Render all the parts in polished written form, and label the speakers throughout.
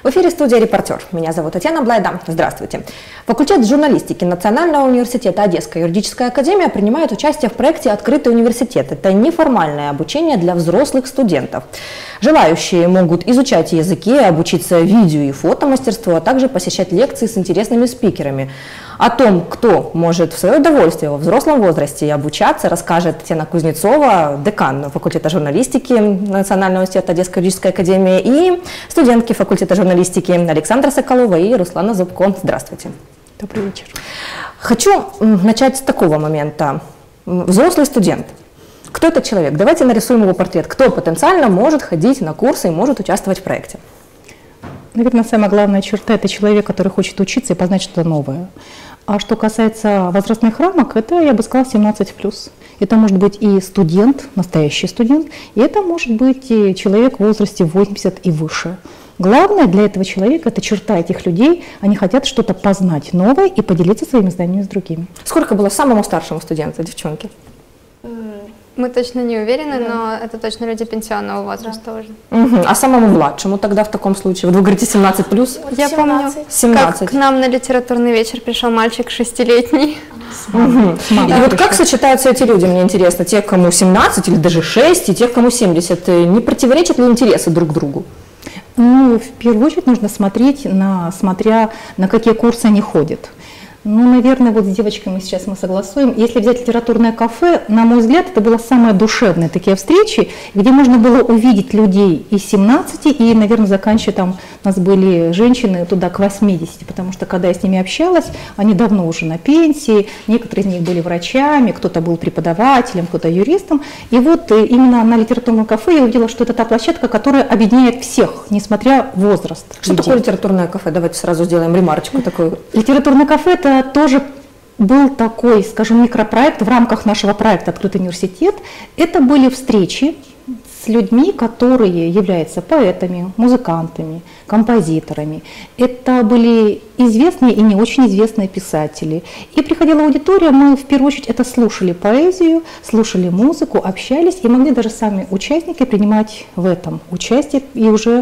Speaker 1: В эфире студия «Репортер». Меня зовут Татьяна Блайда. Здравствуйте. Факультет журналистики Национального университета Одесская юридическая академия принимает участие в проекте «Открытый университет». Это неформальное обучение для взрослых студентов. Желающие могут изучать языки, обучиться видео и фотомастерству, а также посещать лекции с интересными спикерами. О том, кто может в свое удовольствие во взрослом возрасте обучаться, расскажет Татьяна Кузнецова, декан факультета журналистики Национального университета Одесской юридической академии, и студентки факультета журналистики Александра Соколова и Руслана Зубко. Здравствуйте.
Speaker 2: Добрый вечер.
Speaker 1: Хочу начать с такого момента. Взрослый студент. Кто этот человек? Давайте нарисуем его портрет. Кто потенциально может ходить на курсы и может участвовать в проекте?
Speaker 2: Наверное, самая главная черта – это человек, который хочет учиться и познать что-то новое. А что касается возрастных рамок, это, я бы сказала, 17+. Это может быть и студент, настоящий студент, и это может быть и человек в возрасте 80 и выше. Главное для этого человека – это черта этих людей. Они хотят что-то познать новое и поделиться своими знаниями с другими.
Speaker 1: Сколько было самому старшему студенту, девчонки?
Speaker 3: Мы точно не уверены, но это точно люди пенсионного возраста уже.
Speaker 1: А самому младшему тогда в таком случае? Вы говорите 17+?
Speaker 3: Я помню,
Speaker 1: 17.
Speaker 3: как к нам на литературный вечер пришел мальчик 6-летний.
Speaker 1: И вот как сочетаются эти люди, мне интересно, те, кому 17 или даже 6, и тех, кому 70, не противоречат ли интересы друг другу?
Speaker 2: Ну, в первую очередь нужно смотреть, смотря на какие курсы они ходят. Ну, наверное, вот с девочками сейчас мы согласуем. Если взять литературное кафе, на мой взгляд, это было самые душевные такие встречи, где можно было увидеть людей из 17, и, наверное, заканчивая там, у нас были женщины туда к 80, потому что, когда я с ними общалась, они давно уже на пенсии, некоторые из них были врачами, кто-то был преподавателем, кто-то юристом. И вот именно на литературном кафе я увидела, что это та площадка, которая объединяет всех, несмотря возраст.
Speaker 1: Что такое литературное кафе? Давайте сразу сделаем ремарочку такую.
Speaker 2: Литературное кафе – это тоже был такой, скажем, микропроект в рамках нашего проекта «Открытый университет». Это были встречи с людьми, которые являются поэтами, музыкантами, композиторами. Это были известные и не очень известные писатели. И приходила аудитория, мы в первую очередь это слушали поэзию, слушали музыку, общались и могли даже сами участники принимать в этом участие. И уже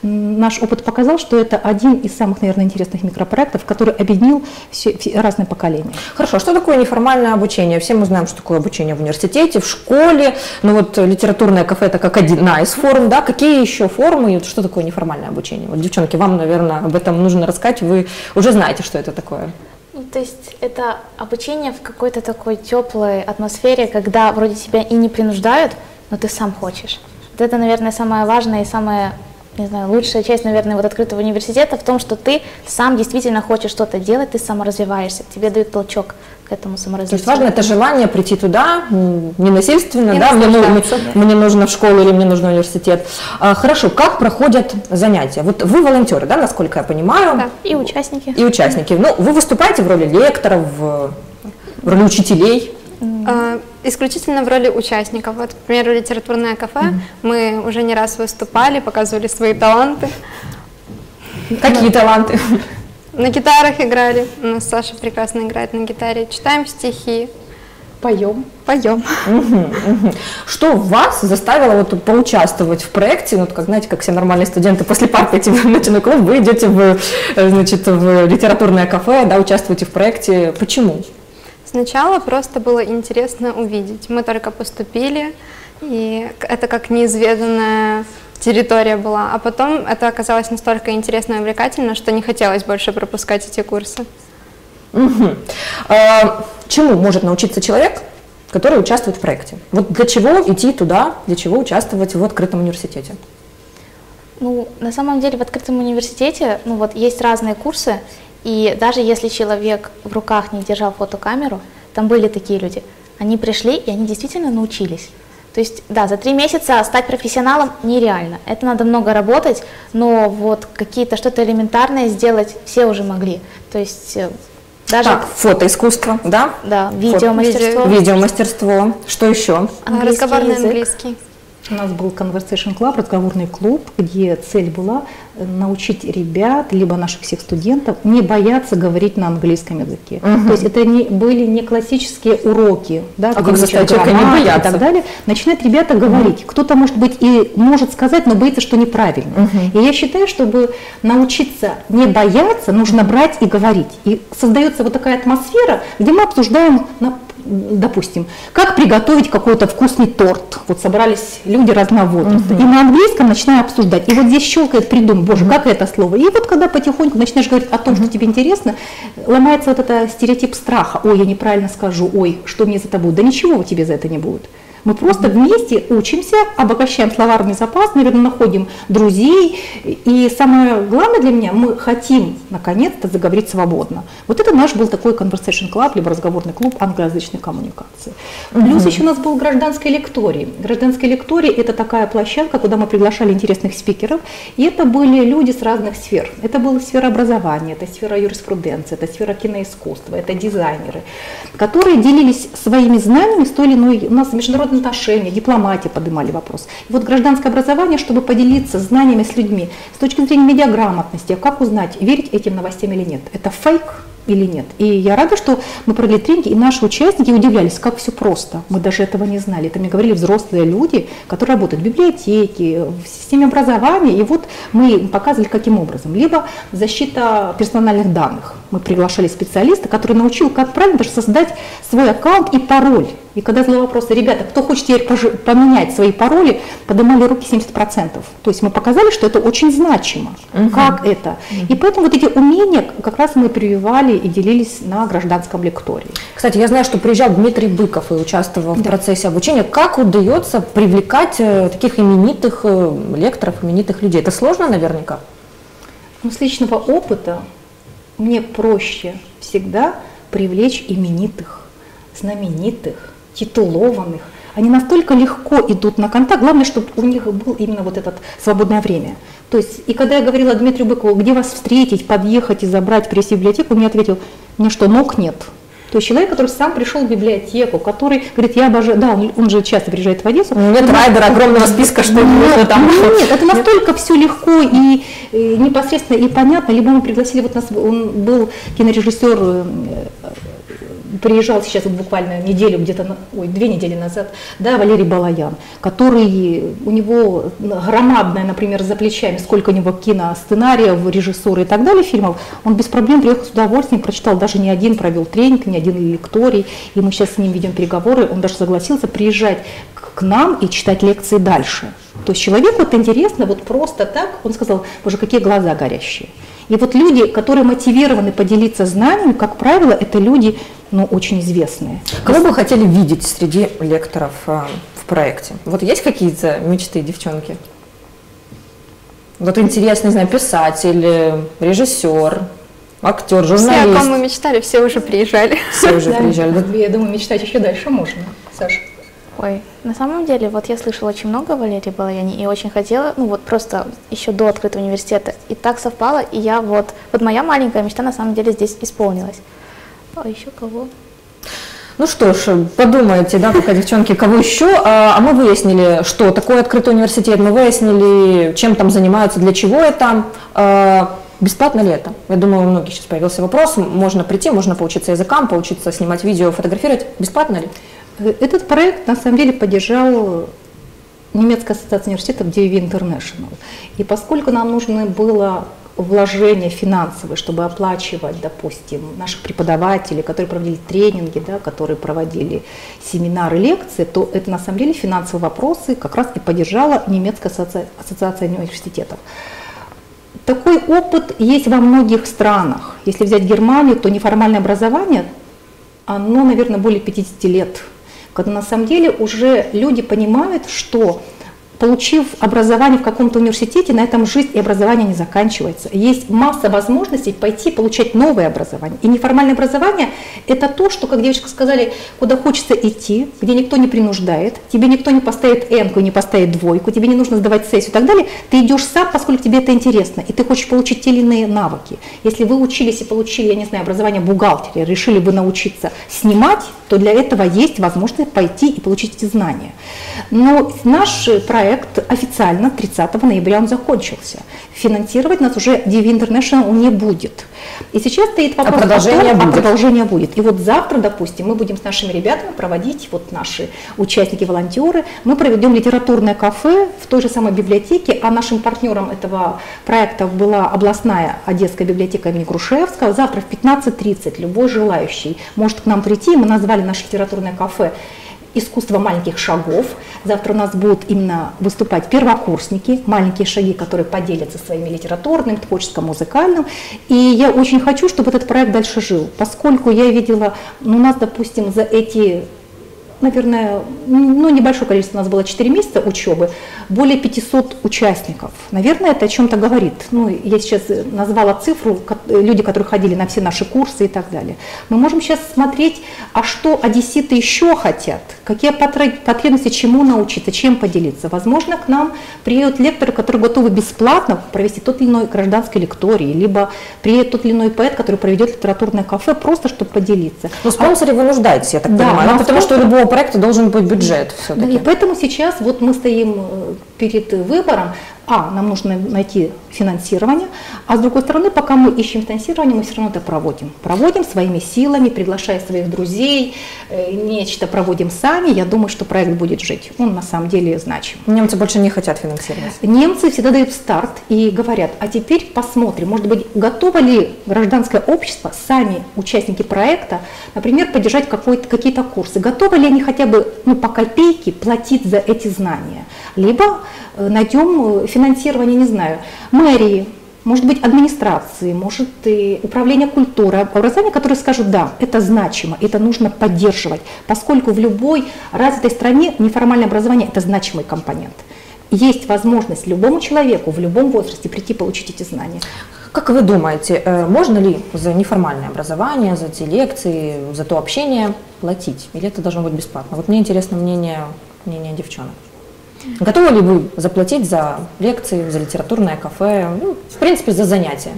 Speaker 2: наш опыт показал, что это один из самых, наверное, интересных микропроектов, который объединил все разные поколения.
Speaker 1: Хорошо, а что такое неформальное обучение? Все мы знаем, что такое обучение в университете, в школе. Но вот литературное кафе – это как одна из форм, да? Какие еще формы и что такое неформальное обучение? Вот, девчонки, вам, наверное, об этом нужно рассказать. Вы уже знаете, что это такое.
Speaker 4: Ну, то есть это обучение в какой-то такой теплой атмосфере, когда вроде тебя и не принуждают, но ты сам хочешь. Вот это, наверное, самое важное и самая, не знаю, лучшая часть, наверное, вот открытого университета в том, что ты сам действительно хочешь что-то делать, ты саморазвиваешься, тебе дают толчок к этому саморазвитию.
Speaker 1: То есть важно это желание прийти туда, не насильственно, да, мне нужно в школу или мне нужен университет. Хорошо, как проходят занятия? Вот вы волонтеры, да, насколько я понимаю?
Speaker 4: Да, и участники.
Speaker 1: И участники. Ну, вы выступаете в роли лекторов, в роли учителей?
Speaker 3: Исключительно в роли участников. Вот, к примеру, литературное кафе. Мы уже не раз выступали, показывали свои таланты.
Speaker 1: Какие таланты?
Speaker 3: На гитарах играли. У нас Саша прекрасно играет на гитаре. Читаем стихи.
Speaker 4: Поем.
Speaker 3: Поем.
Speaker 1: Что вас заставило вот поучаствовать в проекте? Вот, как, знаете, как все нормальные студенты после пар пойти в ночной клуб, вы идете в литературное кафе, да, участвуете в проекте. Почему?
Speaker 3: Сначала просто было интересно увидеть. Мы только поступили, и это как неизведанная территория была. А потом это оказалось настолько интересно и увлекательно, что не хотелось больше пропускать эти курсы.
Speaker 1: Чему может научиться человек, который участвует в проекте? Вот для чего идти туда, для чего участвовать в открытом университете?
Speaker 4: Ну, на самом деле в открытом университете, ну вот есть разные курсы, и даже если человек в руках не держал фотокамеру, там были такие люди, они пришли и они действительно научились. То есть, да, за 3 месяца стать профессионалом нереально, это надо много работать, но вот какие-то что-то элементарное сделать все уже могли. То есть даже...
Speaker 1: Так, фотоискусство, да?
Speaker 4: Да, видеомастерство.
Speaker 1: Видеомастерство. Что еще?
Speaker 3: Разговорный английский.
Speaker 2: У нас был Conversation Club, разговорный клуб, где цель была научить ребят, либо наших всех студентов не бояться говорить на английском языке. То есть это были не классические уроки, да,
Speaker 1: как заставить человека не бояться
Speaker 2: и так далее. Начинают ребята говорить. Кто-то, может быть, и может сказать, но боится, что неправильно. И я считаю, чтобы научиться не бояться, нужно брать и говорить. И создается вот такая атмосфера, где мы обсуждаем, допустим, как приготовить какой-то вкусный торт. Вот собрались люди разного возраста. И на английском начинаем обсуждать. И вот здесь щелкает, придумать, боже, как это слово. И вот когда потихоньку начинаешь говорить о том, что тебе интересно, ломается вот этот стереотип страха. Ой, я неправильно скажу, ой, что мне за это будет? Да ничего тебе за это не будет. Мы просто вместе учимся, обогащаем словарный запас, наверное, находим друзей. И самое главное для меня, мы хотим наконец-то заговорить свободно. Вот это наш был такой conversation club, либо разговорный клуб англоязычной коммуникации. Плюс еще у нас был гражданский лекторий. Гражданский лекторий – это такая площадка, куда мы приглашали интересных спикеров. И это были люди с разных сфер. Это была сфера образования, это сфера юриспруденции, это сфера киноискусства, это дизайнеры, которые делились своими знаниями с той или иной, у нас международные отношения, дипломатия поднимали вопрос. И вот гражданское образование, чтобы поделиться знаниями с людьми, с точки зрения медиаграмотности, как узнать, верить этим новостям или нет, это фейк или нет. И я рада, что мы провели тренинги, и наши участники удивлялись, как все просто. Мы даже этого не знали. Это мне говорили взрослые люди, которые работают в библиотеке, в системе образования, и вот мы им показывали, каким образом. Либо защита персональных данных. Мы приглашали специалиста, который научил, как правильно даже создать свой аккаунт и пароль. И когда задали вопросы, ребята, кто хочет теперь поменять свои пароли, поднимали руки 70%. То есть мы показали, что это очень значимо. Как это? И поэтому вот эти умения как раз мы прививали и делились на гражданском лектории.
Speaker 1: Кстати, я знаю, что приезжал Дмитрий Быков и участвовал в процессе обучения. Как удается привлекать таких именитых лекторов, именитых людей? Это сложно наверняка?
Speaker 2: Ну, с личного опыта мне проще всегда привлечь именитых, знаменитых, титулованных. Они настолько легко идут на контакт, главное, чтобы у них было именно вот это свободное время. То есть, и когда я говорила Дмитрию Быкову, где вас встретить, подъехать и забрать, привезти в библиотеку, он мне ответил, мне что, ног нет? То есть человек, который сам пришел в библиотеку, который говорит, я обожаю, да, он же часто приезжает в Одессу.
Speaker 1: Нет райдера, огромного списка, что
Speaker 2: нет, там. Нет, это настолько все легко и непосредственно и понятно. Либо мы пригласили, вот нас, он был кинорежиссер, приезжал сейчас вот буквально неделю, где-то, 2 недели назад, да, Валерий Балаян, который, у него громадное, например, за плечами, сколько у него киносценариев, режиссуры и так далее фильмов, он без проблем приехал с удовольствием, прочитал даже не один, провел тренинг, не один лекторий, и мы сейчас с ним ведем переговоры, он даже согласился приезжать к нам и читать лекции дальше. То есть человеку это интересно, вот просто так, он сказал, боже, какие глаза горящие. И вот люди, которые мотивированы поделиться знаниями, как правило, это люди, очень известные.
Speaker 1: Кого бы хотели видеть среди лекторов в проекте? Вот есть какие-то мечты, девчонки? Вот интересно, не знаю, писатель, режиссер, актер, журналист.
Speaker 3: Все, о ком мы мечтали, все уже приезжали.
Speaker 1: Все уже приезжали.
Speaker 2: Я думаю, мечтать еще дальше можно. Саша?
Speaker 4: Ой, на самом деле, вот я слышала очень много о Валерии Балаяне и очень хотела, просто еще до открытия университета. И так совпало, и я вот моя маленькая мечта на самом деле здесь исполнилась. А еще кого?
Speaker 1: Ну что ж, подумайте, да, пока, девчонки, кого еще. А мы выяснили, что такое открытый университет, мы выяснили, чем там занимаются, для чего это. Бесплатно ли это? Я думаю, у многих сейчас появился вопрос. Можно прийти, можно поучиться языкам, поучиться снимать видео, фотографировать. Бесплатно ли?
Speaker 2: Этот проект на самом деле поддержал немецкая ассоциация университетов DIV International. И поскольку нам нужно было вложения финансовые, чтобы оплачивать, допустим, наших преподавателей, которые проводили тренинги, да, которые проводили семинары, лекции, то это на самом деле финансовые вопросы как раз и поддержала немецкая ассоциация университетов. Такой опыт есть во многих странах. Если взять Германию, то неформальное образование, оно, наверное, более 50 лет. Когда на самом деле уже люди понимают, что получив образование в каком-то университете, на этом жизнь и образование не заканчивается. Есть масса возможностей пойти получать новое образование. И неформальное образование – это то, что, как девочка сказали, куда хочется идти, где никто не принуждает, тебе никто не поставит энку, не поставит двойку, тебе не нужно сдавать сессию и так далее. Ты идешь сам, поскольку тебе это интересно, и ты хочешь получить те или иные навыки. Если вы учились и получили, я не знаю, образование бухгалтерия, решили вы научиться снимать, то для этого есть возможность пойти и получить эти знания. Но наш проект проект официально 30 ноября он закончился. Финансировать нас уже DV International не будет. И сейчас стоит вопрос, продолжение будет. И вот завтра, допустим, мы будем с нашими ребятами проводить, вот наши участники-волонтеры, мы проведем литературное кафе в той же самой библиотеке, а нашим партнером этого проекта была областная Одесская библиотека имени Грушевского. Завтра в 15:30 любой желающий может к нам прийти. Мы назвали наше литературное кафе «Искусство маленьких шагов». Завтра у нас будут именно выступать первокурсники, маленькие шаги, которые поделятся своими литературным, творческим, музыкальным. И я очень хочу, чтобы этот проект дальше жил, поскольку я видела, у нас, допустим, за эти, наверное, небольшое количество, у нас было 4 месяца учебы, более 500 участников. Наверное, это о чем-то говорит. Я сейчас назвала цифру, люди, которые ходили на все наши курсы и так далее. Мы можем сейчас смотреть, а что одесситы еще хотят, какие потребности, чему научиться, чем поделиться. Возможно, к нам приедут лекторы, которые готовы бесплатно провести тот или иной гражданский лекторий, либо приедет тот или иной поэт, который проведет литературное кафе, просто чтобы поделиться.
Speaker 1: Но спонсоры вы нуждаетесь, я так понимаю, потому что у любого проекта должен быть бюджет все-таки.
Speaker 2: Да, и поэтому сейчас вот мы стоим перед выбором, нам нужно найти финансирование, а с другой стороны, пока мы ищем финансирование, мы все равно это проводим. Проводим своими силами, приглашая своих друзей, нечто проводим сами. Я думаю, что проект будет жить. Он на самом деле значим.
Speaker 1: Немцы больше не хотят финансировать.
Speaker 2: Немцы всегда дают старт и говорят, а теперь посмотрим, может быть, готово ли гражданское общество, сами участники проекта, например, поддержать какие-то курсы, готовы ли они хотя бы по копейке платить за эти знания, либо найдем финансирование, не знаю, мэрии, может быть, администрации, может, и управление культурой, образования, которые скажут, да, это значимо, это нужно поддерживать, поскольку в любой развитой стране неформальное образование – это значимый компонент. Есть возможность любому человеку в любом возрасте прийти получить эти знания.
Speaker 1: Как вы думаете, можно ли за неформальное образование, за те лекции, за то общение платить? Или это должно быть бесплатно? Вот мне интересно мнение девчонок. Готовы ли вы заплатить за лекции, за литературное кафе, в принципе, за занятия?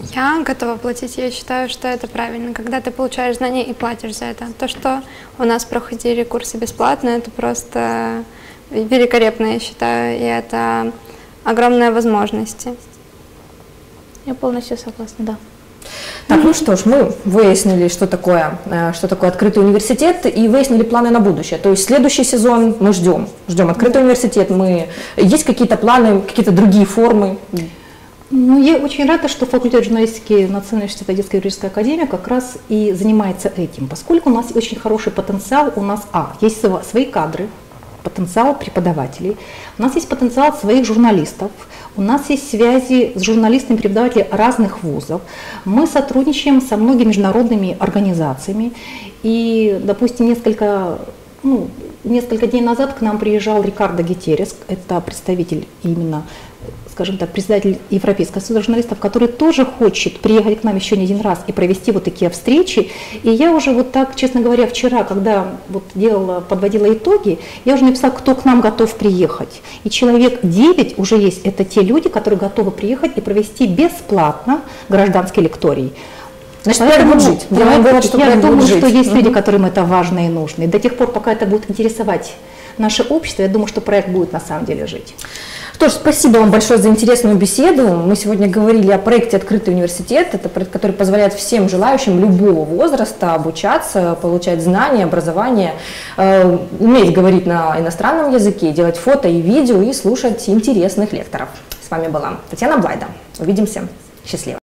Speaker 3: Я готова платить, я считаю, что это правильно, когда ты получаешь знания и платишь за это. То, что у нас проходили курсы бесплатно, это просто великолепно, я считаю, и это огромные возможности.
Speaker 4: Я полностью согласна, да.
Speaker 1: Так, ну что ж, мы выяснили, что такое открытый университет, и выяснили планы на будущее. То есть следующий сезон мы ждем открытый университет. Есть какие-то планы, какие-то другие формы?
Speaker 2: Я очень рада, что факультет журналистики Национального университета Одесская юридическая академия как раз и занимается этим, поскольку у нас очень хороший потенциал, у нас есть свои кадры, потенциал преподавателей, у нас есть потенциал своих журналистов, у нас есть связи с журналистами, преподавателями разных вузов. Мы сотрудничаем со многими международными организациями. И, допустим, несколько дней назад к нам приезжал Рикардо Гетерес, это представитель именно, скажем так, председатель Европейского союза журналистов, который тоже хочет приехать к нам еще не один раз и провести вот такие встречи. И я уже вот так, честно говоря, вчера, когда подводила итоги, я уже написала, кто к нам готов приехать. И человек 9 уже есть, это те люди, которые готовы приехать и провести бесплатно гражданский лекторий.
Speaker 1: Значит, проект будет жить.
Speaker 2: Я думаю, что есть люди, которым это важно и нужно. И до тех пор, пока это будет интересовать наше общество, я думаю, что проект будет на самом деле жить.
Speaker 1: Что ж, спасибо вам большое за интересную беседу. Мы сегодня говорили о проекте «Открытый университет». Это проект, который позволяет всем желающим любого возраста обучаться, получать знания, образование, уметь говорить на иностранном языке, делать фото и видео и слушать интересных лекторов. С вами была Татьяна Блайда. Увидимся. Счастливо.